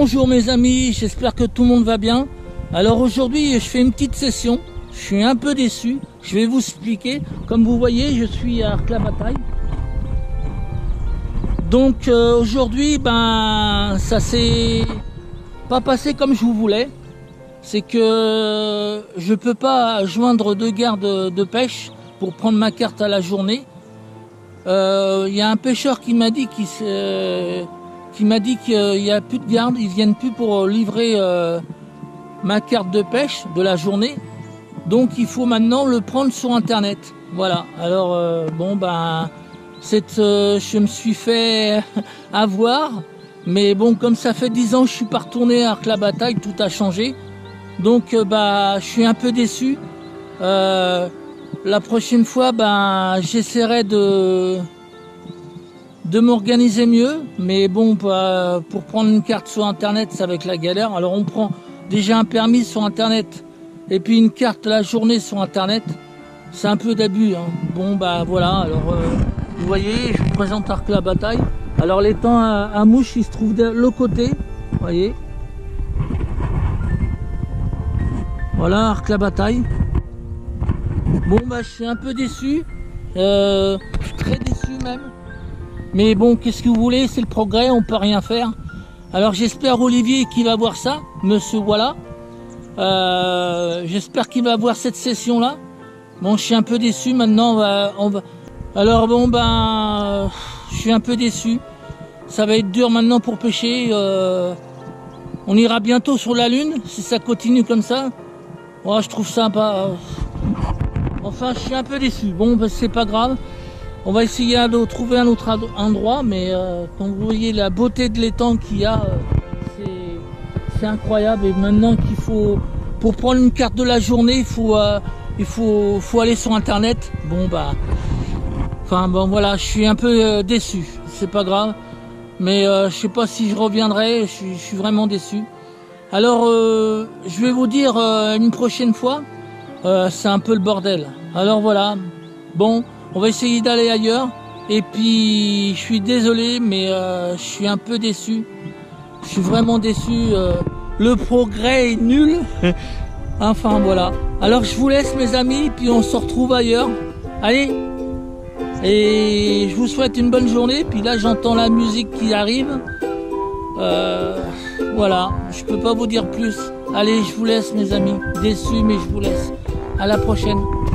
Bonjour mes amis, j'espère que tout le monde va bien. Alors aujourd'hui je fais une petite session, je suis un peu déçu, je vais vous expliquer. Comme vous voyez, je suis à Arc-la-Bataille. Donc aujourd'hui ça s'est pas passé comme je vous voulais. C'est que je peux pas joindre deux gardes de pêche pour prendre ma carte à la journée. Il y a un pêcheur qui m'a dit qu'il n'y a plus de garde, ils viennent plus pour livrer ma carte de pêche de la journée. Donc il faut maintenant le prendre sur internet. Voilà. Alors je me suis fait avoir, mais bon, comme ça fait 10 ans que je suis pas retourné à Arc-la-Bataille, tout a changé. Donc je suis un peu déçu. La prochaine fois, j'essaierai de m'organiser mieux, mais bon, pour prendre une carte sur internet, c'est avec la galère. Alors on prend déjà un permis sur internet et puis une carte la journée sur internet, c'est un peu d'abus, hein. Bon voilà, alors vous voyez, je vous présente Arc-la-Bataille. Alors l'étang à mouche, il se trouve de l'autre côté, vous voyez. Voilà Arc-la-Bataille. Bon je suis un peu déçu, je suis très déçu même. Mais bon, qu'est-ce que vous voulez, c'est le progrès, on peut rien faire. Alors j'espère Olivier qui va voir ça, monsieur voilà. J'espère qu'il va voir cette session là. Bon, je suis un peu déçu maintenant, on va... Alors bon je suis un peu déçu. Ça va être dur maintenant pour pêcher. On ira bientôt sur la Lune, si ça continue comme ça. Ouais, je trouve ça pas... Enfin, je suis un peu déçu. Bon, c'est pas grave. On va essayer de trouver un autre endroit, mais quand vous voyez la beauté de l'étang qu'il y a, c'est incroyable. Et maintenant qu'il faut, pour prendre une carte de la journée, il faut aller sur internet. Bon voilà, je suis un peu déçu. C'est pas grave, mais je sais pas si je reviendrai. Je suis vraiment déçu. Alors, je vais vous dire une prochaine fois. C'est un peu le bordel. Alors voilà. Bon. On va essayer d'aller ailleurs. Et puis, je suis désolé, mais je suis un peu déçu. Je suis vraiment déçu. Le progrès est nul. Enfin, voilà. Alors, je vous laisse, mes amis, puis on se retrouve ailleurs. Allez. Et je vous souhaite une bonne journée. Puis là, j'entends la musique qui arrive. Voilà. Je peux pas vous dire plus. Allez, je vous laisse, mes amis. Déçu, mais je vous laisse. À la prochaine.